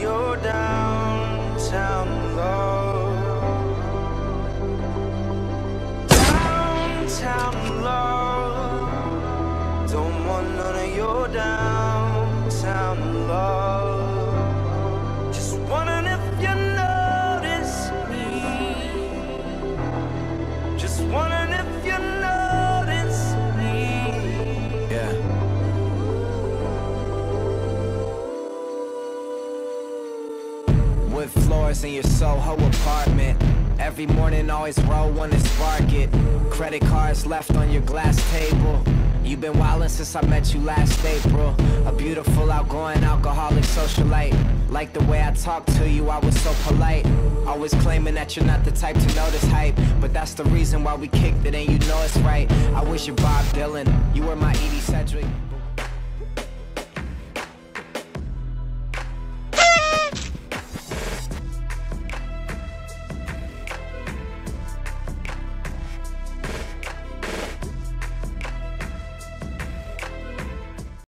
your downtown love. Downtown love. Don't want none of your downtown love. Just wondering if you notice me. Just wondering if you notice me. Yeah. Wood floors in your Soho apartment. Every morning always roll one and spark it. Credit cards left on your glass table. You've been wildin' since I met you last April. A beautiful, outgoing, alcoholic socialite. Like the way I talk to you, I was so polite. Always claiming that you're not the type to notice hype, but that's the reason why we kicked it and you know it's right. I wish you're Bob Dylan, you were my Edie Sedgwick.